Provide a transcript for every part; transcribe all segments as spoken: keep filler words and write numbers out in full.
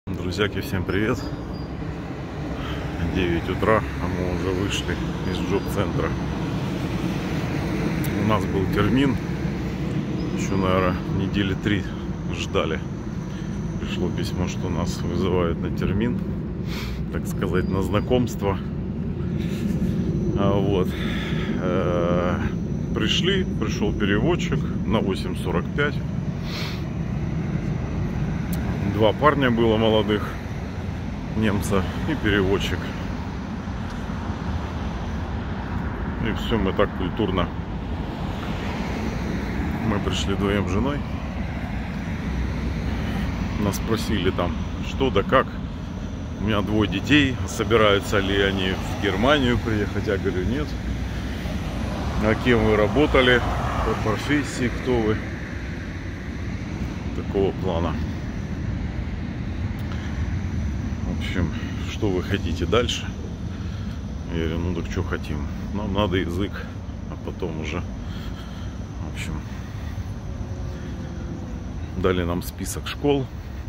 Друзьяки, всем привет! девять утра, а мы уже вышли из джоб-центра. У нас был термин, еще, наверное, недели три ждали. Пришло письмо, что нас вызывают на термин, так сказать, на знакомство. А вот э -э пришли, пришел переводчик на восемь сорок пять. Два парня было молодых, немца и переводчик. И все, мы так культурно. Мы пришли вдвоем с женой. Нас спросили там, что да как. У меня двое детей, собираются ли они в Германию приехать. Я говорю, нет. А кем вы работали, по профессии, кто вы? Такого плана. В общем, что вы хотите дальше? Я говорю, ну так что хотим? Нам надо язык, а потом уже, в общем, дали нам список школ,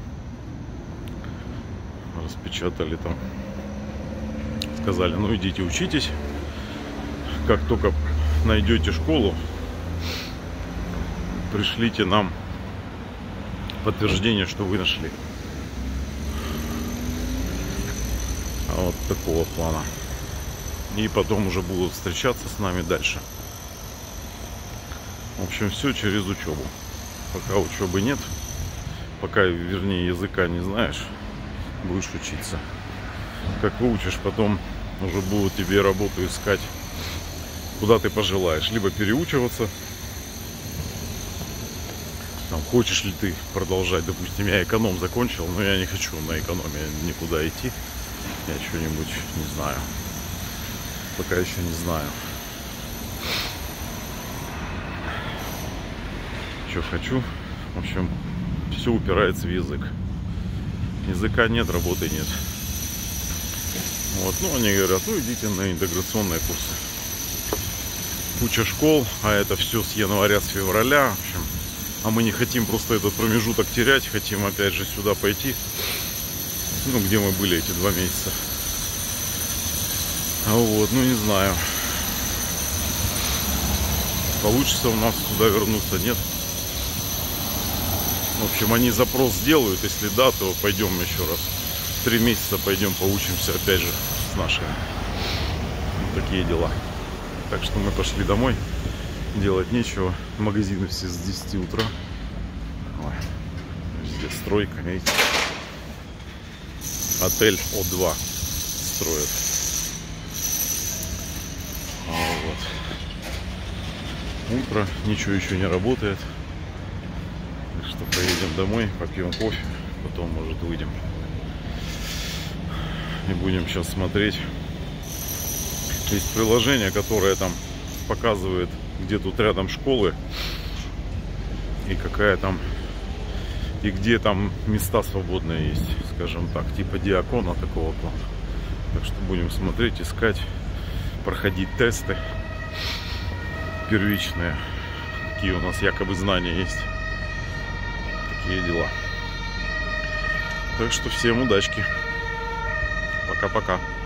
распечатали там, сказали, ну идите учитесь, как только найдете школу, пришлите нам подтверждение, что вы нашли. Вот такого плана. И потом уже будут встречаться с нами дальше. В общем, все через учебу. Пока учебы нет, пока, вернее, языка не знаешь, будешь учиться. Как выучишь, потом уже будут тебе работу искать, куда ты пожелаешь. Либо переучиваться. Там, хочешь ли ты продолжать. Допустим, я эконом закончил, но я не хочу на экономе никуда идти. Я что-нибудь не знаю. Пока еще не знаю. Что хочу. В общем, все упирается в язык. Языка нет, работы нет. Вот, ну они говорят, ну идите на интеграционные курсы. Куча школ, а это все с января, с февраля. В общем, а мы не хотим просто этот промежуток терять, хотим опять же сюда пойти. Ну, где мы были эти два месяца. А вот, ну не знаю. Получится у нас туда вернуться, нет. В общем, они запрос сделают. Если да, то пойдем еще раз. Три месяца пойдем поучимся опять же с нашими. Вот такие дела. Так что мы пошли домой. Делать нечего. Магазины все с десяти утра. Ой, везде стройка, видите. Отель О два строят. А вот. Утро, ничего еще не работает. Так что поедем домой, попьем кофе, потом, может, выйдем. И будем сейчас смотреть. Есть приложение, которое там показывает, где тут рядом школы и какая там, и где там места свободные есть, скажем так, типа Диакона такого плана. Так что будем смотреть, искать, проходить тесты первичные, какие у нас якобы знания есть. Такие дела. Так что всем удачки. Пока-пока.